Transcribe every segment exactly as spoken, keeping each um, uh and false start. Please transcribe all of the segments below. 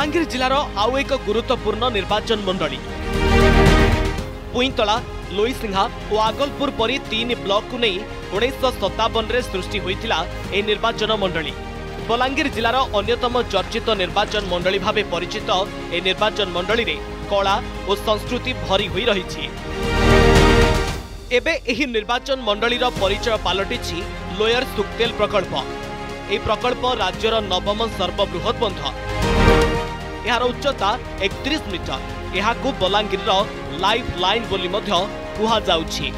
बलांगीर जिलार आउ एक गुरुत्वपूर्ण निर्वाचन मंडली पुईतला लोईसिंहा और आगलपुर परी तीन ब्लॉक को नहीं उन्नीस सत्तावन सृष्टि होता ए निर्वाचन मंडली बलांगीर जिलार अन्यतम चर्चित निर्वाचन मंडली भावे परिचित ए निर्वाचन मंडली रे कला और संस्कृति भरी हुई रही। एबे एही निर्वाचन मंडलीर परिचय पलटिछि लोयर सुक्तेल प्रकल्प। यह प्रकल्प राज्यर नवम सर्वबृहत बंध। यार उच्चता एकतीस मीटर। यहाकू बलांगीर लाइफ लाइन बोली मध्य कुहा जाउछि।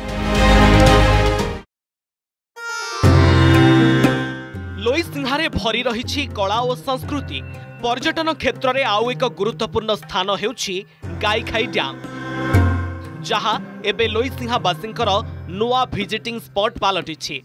लोईसिंहारे भरी रही कला और संस्कृति। पर्यटन क्षेत्र में आउ एक गुरुत्वपूर्ण स्थान हेउछि गाईखाई डैम, जहाँ एबे लोईसिंहावासींकर नुआ विजिटिंग स्पॉट पलटिछि।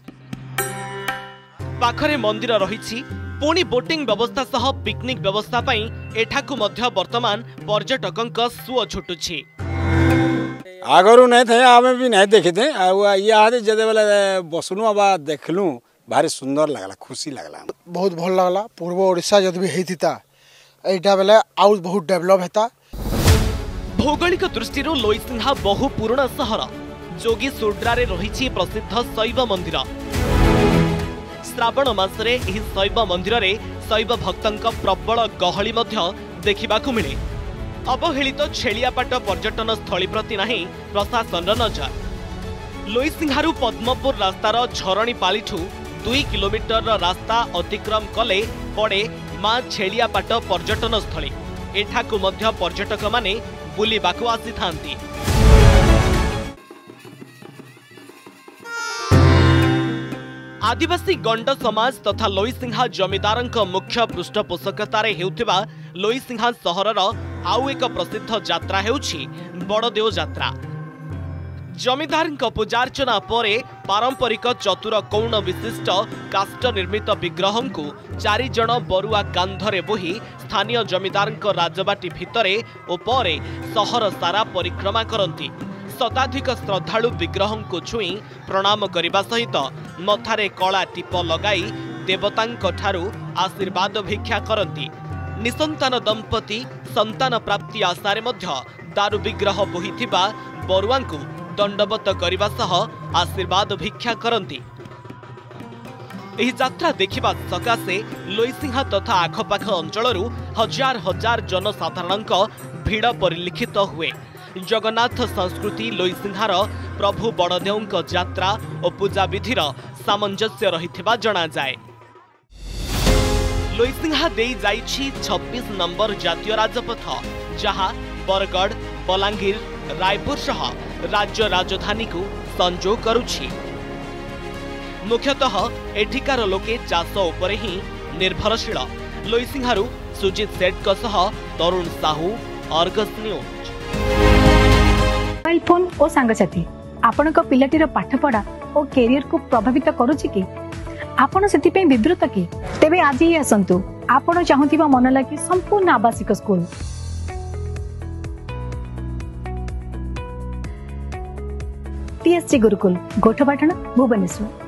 पाखरे मंदिर रही पुणी बोटिंग व्यवस्था सह पिकनिक व्यवस्था पई एठाकू मध्य वर्तमान पर्यटकंक सुओ छुटुछि। आगरू नहीं थे आमे भी नहीं देखे थे यहाँ जदे बेले बसनु बा देखलु भारी सुंदर लगला, खुशी लगला, बहुत भल लगला। पूर्व ओडिशा जद भी हेतिता एटा बेले आउ बहुत डेवलप हेता। भौगोलिक दृष्टि लोईसिंहा बहु पुराना सहर। जोगी सुड्रा रे रही प्रसिद्ध शैव मंदिर। श्रावण मासरे एही शैव मंदिर रे शैव भक्तंक प्रबल गहली मध्य देखिबाकू मिले। अवहेलित तो छेलियापाट पर्यटन स्थली प्रति नाही प्रशासन नजर। लोईसिंहारू पद्मपुर रास्तार झरणी पालीठू दुई किलोमीटर रास्ता अतिक्रम कले पड़े मां छेलियापाट पर्यटन स्थली। एठाकू मध्य पर्यटक माने बुलिबाकू आसीथांती। आदिवासी गंड समाज तथा लोईसिंहा जमीदारंक मुख्य पृष्ठपोषकतारे हेउथिबा लोईसिंहा सहरर आउ एक प्रसिद्ध यात्रा हेउछि बड़देव यात्रा। जमीदारंक पूजार्चना परे पारंपरिक चतुर कौण विशिष्ट काष्ठ निर्मित विग्रह को चारि जण बरुआ कांधरे बोही स्थानीय जमीदारंक राजबाटी भितरे और परे सहर सारा परिक्रमा करती। शताधिक श्रद्धालु विग्रह को छुई प्रणाम करने सहित मथारे कला टीप लगाई देवतांक ठारू आशीर्वाद भिक्षा करती। निसंतान दंपति संतान प्राप्ति आशारे मध्य दारु विग्रह बोहिथिबा बरुआंकु दंडवत करने सह आशीर्वाद भिक्षा करती। एही यात्रा देखिबा सकाशे लोईसिंहा तथा आखपाख अंचलरू हजार हजार जनसाधारणक भिड़ परिलक्षित हुए। जगन्नाथ संस्कृति लोईसिंहार प्रभु बड़देवंक यात्रा और पूजा विधिर सामंजस्य रहिथिबा जणा जाए। लोईसिंहा देई जाइछि छब्बीस नंबर जातीय राजपथ, जहाँ बरगढ़ बलांगीर रायपुर सह राज्य राजधानी को संजोग करुछि। मुख्यतः एठिकार लोके चाष उपरे ही निर्भरशील। लोईसिंहारू सुजित सेठ सह Tarun Sahu, Argus news. Mobile phone और सांगसाथी आपण पिलाटीर पाठपढ़ा और कैरियर को प्रभावित करुछि कि आपण सेति विवृत कि तेबे आज ही आसंतु आपण चाहुथिबा मन लागी संपूर्ण आवासिक स्कूल टीएससी गुरुकुल गोठपाटण भुवनेश्वर।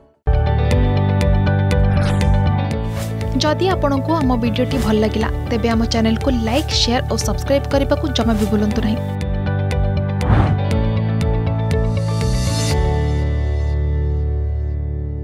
जदि आपंक आम भिडी भल लगा तेब आम चैनल को लाइक शेयर और सब्सक्राइब करने को जमा भी भूलु नहीं।